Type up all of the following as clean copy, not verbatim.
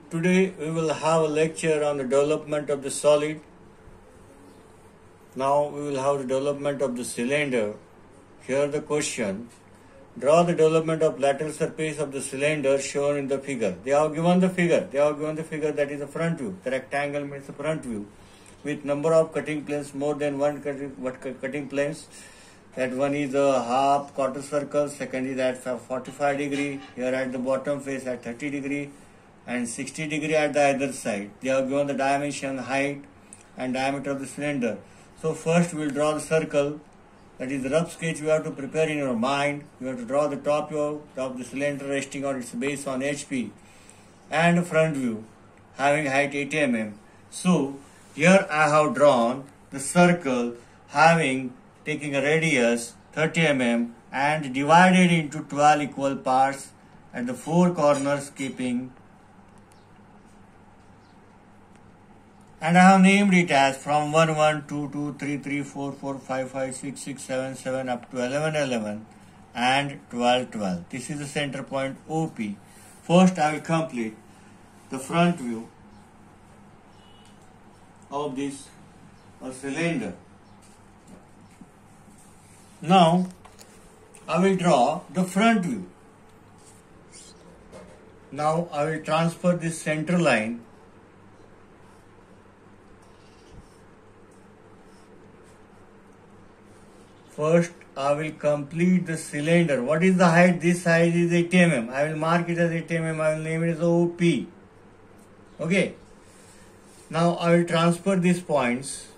Today we will have a lecture on the development of the solid. Now we will have the development of the cylinder. Here the question. Draw the development of lateral surface of the cylinder shown in the figure. They have given the figure. That is the front view. The rectangle means the front view. With number of cutting planes, more than one cutting planes. That one is a half quarter circle, second is at 45 degree, here at the bottom face at 30 degree and 60 degree at the other side. They have given the dimension, height and diameter of the cylinder. So first we will draw the circle, that is the rough sketch we have to prepare in your mind. You have to draw the top view of the cylinder resting on its base on HP and front view having height 80 mm. So here I have drawn the circle taking a radius 30 mm and divided into 12 equal parts at the four corners keeping, and I have named it as from 1 1 2 2 3 3 4 4 5 5 6 6 7 7 up to 11 11 and 12 12. This is the center point OP. First I will complete the front view of this cylinder. Now I will draw the front view. Now I will transfer this center line first. I will complete the cylinder. What is the height? This height is 80 mm. I will mark it as 80 mm. I will name it as OP. Okay. Now I will transfer these points.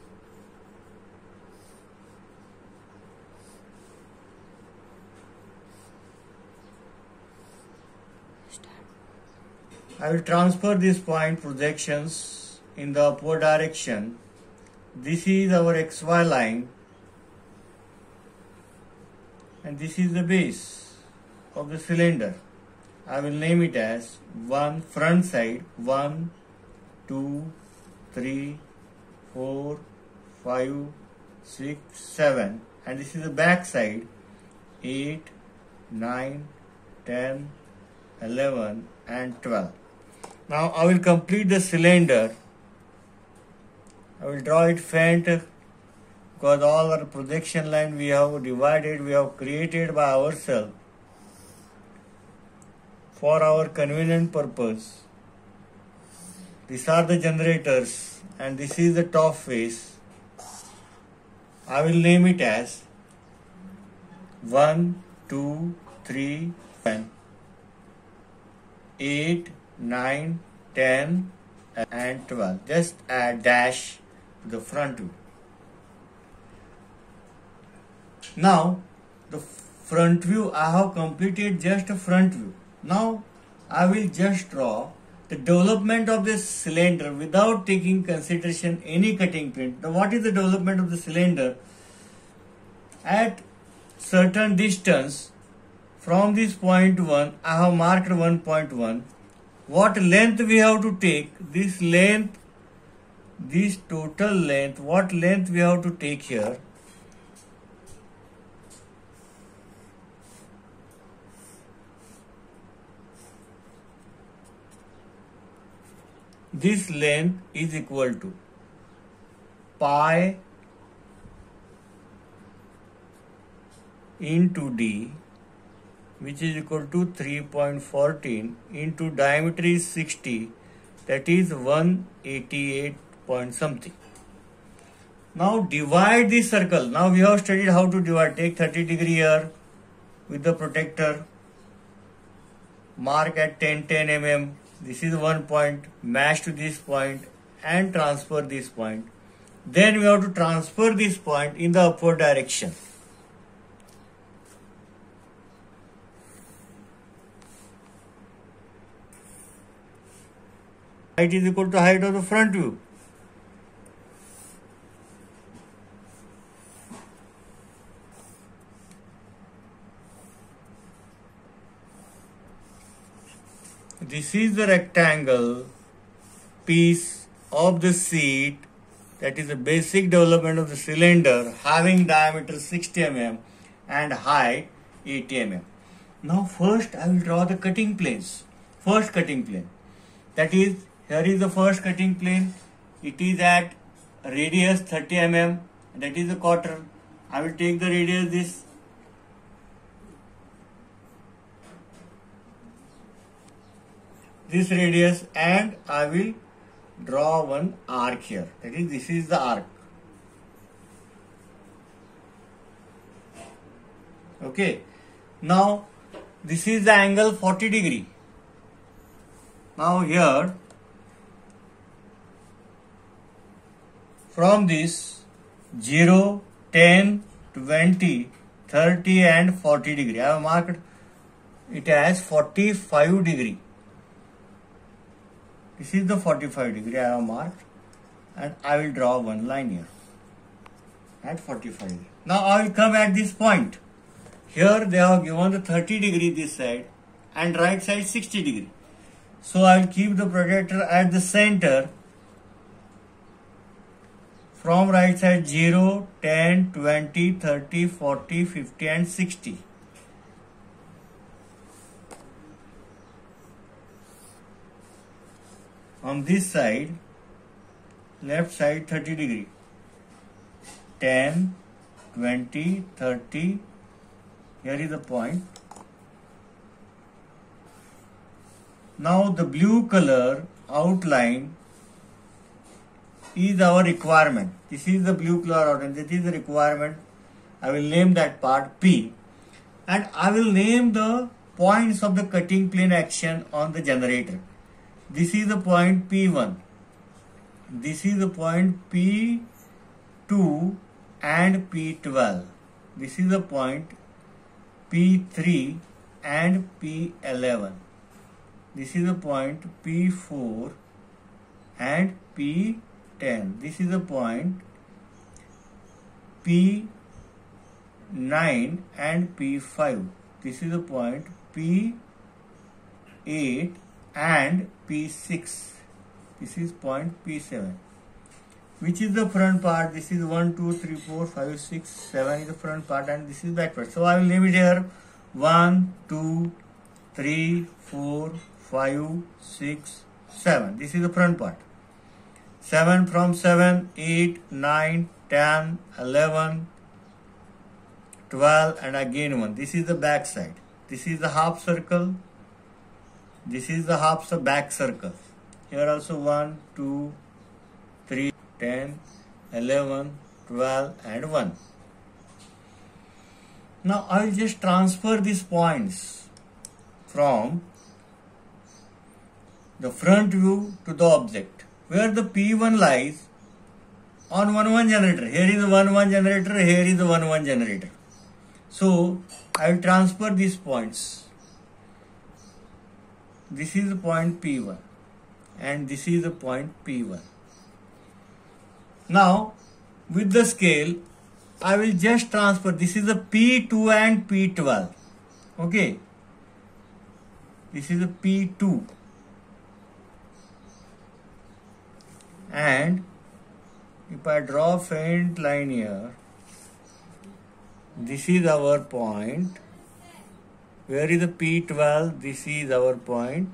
I will transfer these point projections in the upward direction. This is our XY line and this is the base of the cylinder. I will name it as one front side 1 2 3 4 5 6 7 and this is the back side 8 9 10 11 and 12. Now I will complete the cylinder. I will draw it faint because all our projection line we have created by ourselves for our convenient purpose. These are the generators and this is the top face. I will name it as 1 2 3 7 8 9 10 and 12. Just add dash to the front view. Now the front view I have completed, just a front view. Now I will just draw the development of this cylinder without taking consideration any cutting plane. Now what is the development of the cylinder? At certain distance from this point 1, I have marked 1.1. What length we have to take? This length, this total length, what length we have to take here? This length is equal to pi into d, which is equal to 3.14 into diameter is 60, that is 188 point something. Now divide this circle. Now we have studied how to divide. Take 30 degree here with the protector, mark at 10 mm. This is one point, match to this point and transfer this point. Then we have to transfer this point in the upward direction. Height is equal to height of the front view. This is the rectangle piece of the seat, that is the basic development of the cylinder having diameter 60 mm and height 80 mm. Now first I will draw the cutting planes. First cutting plane. That is, here is the first cutting plane. It is at radius 30 mm. That is the quarter. I will take the radius this radius, and I will draw one arc here. That is, this is the arc. Okay. Now this is the angle 40 degree. Now here, from this 0, 10, 20, 30 and 40 degree, I have marked it as 45 degree. This is the 45 degree I have marked, and I will draw one line here at 45 degree. Now I will come at this point. Here they have given the 30 degree this side and right side 60 degree. So I will keep the protractor at the center. From right side 0, 10, 20, 30, 40, 50 and 60. On this side, left side 30 degree. 10, 20, 30. Here is the point. Now the blue color outline is our requirement. This is the blue color outline. This is the requirement. I will name that part P, and I will name the points of the cutting plane action on the generator. This is the point P1. This is the point P2 and P12. This is the point P3 and P11. This is the point P4 and P10. This is the point P9 and P5. This is the point P8 and P6. This is point P7. Which is the front part? This is 1, 2, 3, 4, 5, 6, 7 is the front part, and this is back part. So I will name it here 1, 2, 3, 4, 5, 6, 7. This is the front part. 7 from 7, 8, 9, 10, 11, 12 and again 1. This is the back side. This is the half circle. This is the half back circle. Here also 1, 2, 3, 10, 11, 12 and 1. Now I will just transfer these points from the front view to the object. Where the P1 lies on 1-1 generator. Here is the 1-1 generator, here is the 1-1 generator. So I will transfer these points. This is the point P1 and this is the point P1. Now with the scale I will just transfer. This is the P2 and P12. Okay. This is the P2. And if I draw a faint line here, this is our point. Where is the P12? This is our point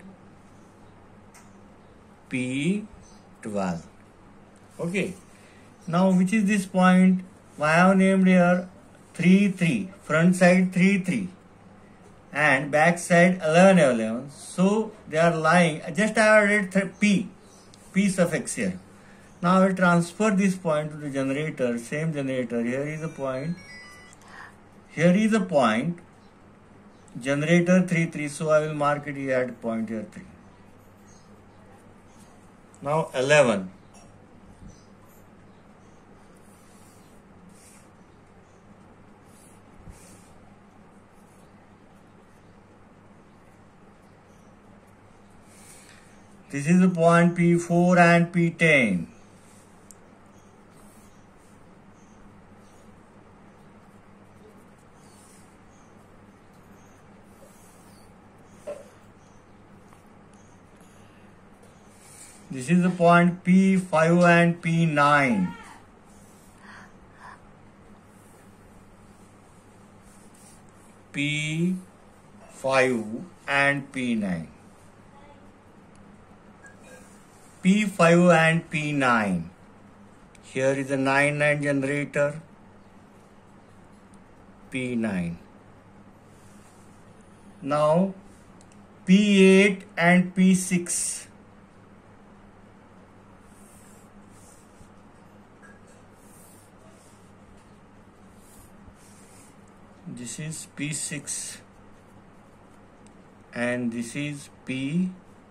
P12. Okay. Now which is this point? I have named here 3, 3. Front side 3, 3. And back side 11, 11. So they are lying. Just I have added P suffix here. Now I will transfer this point to the generator. Same generator. Here is the point. Here is the point. Generator 3, 3. So I will mark it here at point here 3. Now 11. This is the point P4 and P10. This is the point P5 and P9. P5 and P9. P5 and P9. Here is a 9 generator, P9. Now P8 and P6. This is P6 and this is P8.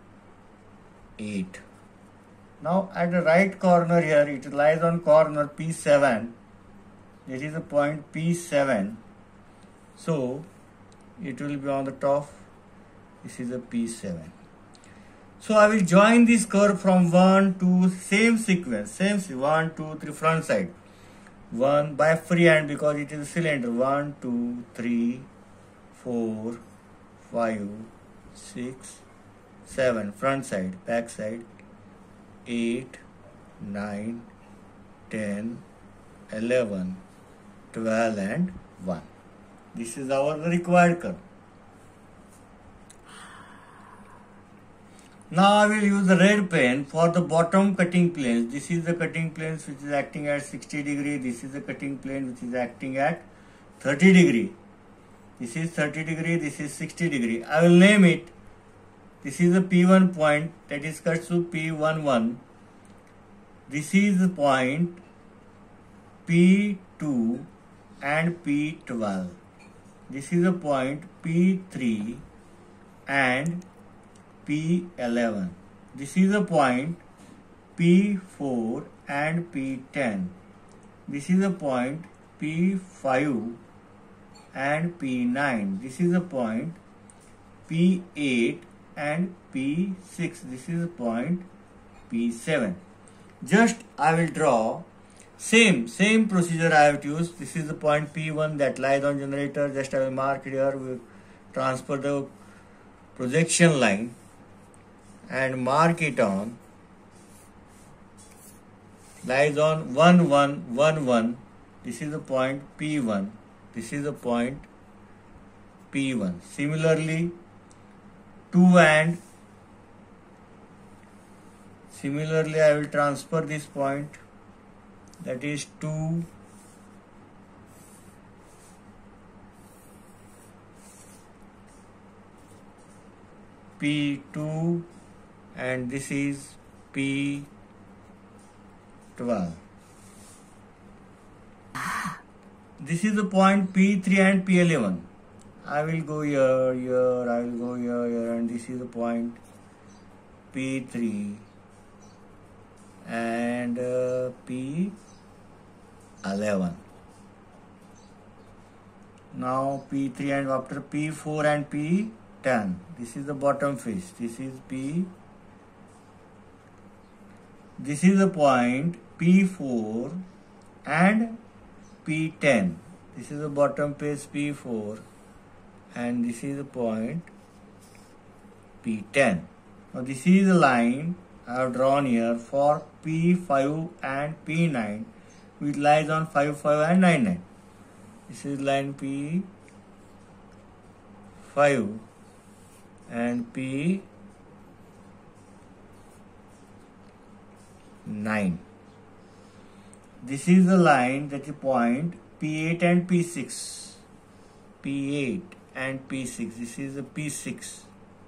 Now at the right corner here, it lies on corner P7. This is the point P7. So it will be on the top. This is a P7. So I will join this curve from 1 to same sequence, 1, 2, 3 front side. 1 by freehand because it is a cylinder. 1, 2, 3, 4, 5, 6, 7 front side, back side, 8, 9, 10, 11, 12 and 1. This is our required curve. Now I will use the red pen for the bottom cutting planes. This is the cutting planes which is acting at 60 degree. This is the cutting plane which is acting at 30 degree. This is 30 degree. This is 60 degree. I will name it. This is the P1 point that is cut to P11. This is the point P2 and P12. This is the point P3 and P11. This is the point P4 and P10. This is the point P5 and P9. This is the point P8 and P6. This is the point P7. Just I will draw same procedure I have to use. This is the point P1 that lies on generator. Just I will mark it here. We will transfer the projection line and mark it on, lies on 1, 1, 1, 1. This is the point P1. This is the point P1. Similarly, 2 and similarly I will transfer this point, that is 2, P2 and this is P12. This is the point P3 and P11. I will go here, I will go here, and this is the point P3 and P11. Now P3 and after P4 and P10. This is the bottom face. This is P. This is the point P4 and P10. This is the bottom face P4 and this is the point P10. Now this is the line I have drawn here for P5 and P9 which lies on 5, 5 and 9, 9. This is line P5 and P9. This is the line that is point P8 and P6. P8 and P6. This is the P6.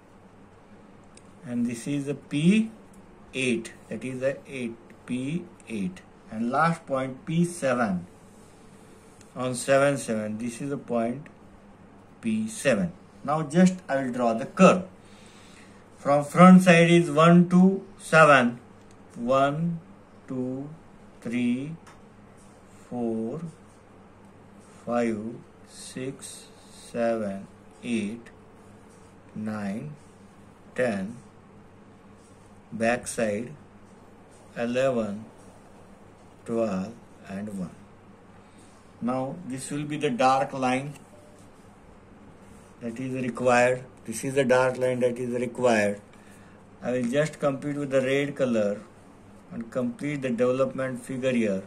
And this is the P8. That is the 8. P8. And last point P7. On 7, 7. This is the point P7. Now just I will draw the curve. From front side is 1 to 7. 1, 2, 3, 4, 5, 6, 7, 8, 9, 10. Back side 11, 12 and 1. Now this will be the dark line that is required. This is the dark line that is required. I will just complete with the red color and complete the development figure here.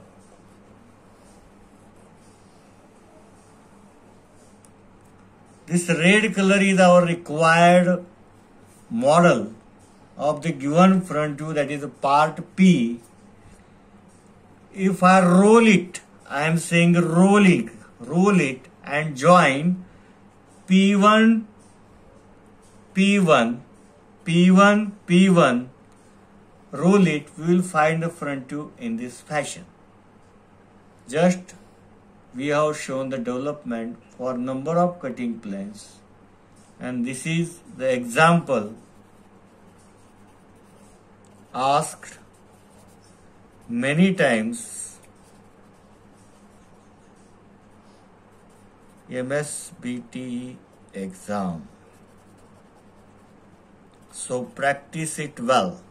This red color is our required model of the given front view, that is the part P, if I roll it, I am saying roll it and join P1, P1, P1, P1, roll it, we will find the front view in this fashion. Just we have shown the development for number of cutting planes, and this is the example asked many times MSBTE exam. So practice it well.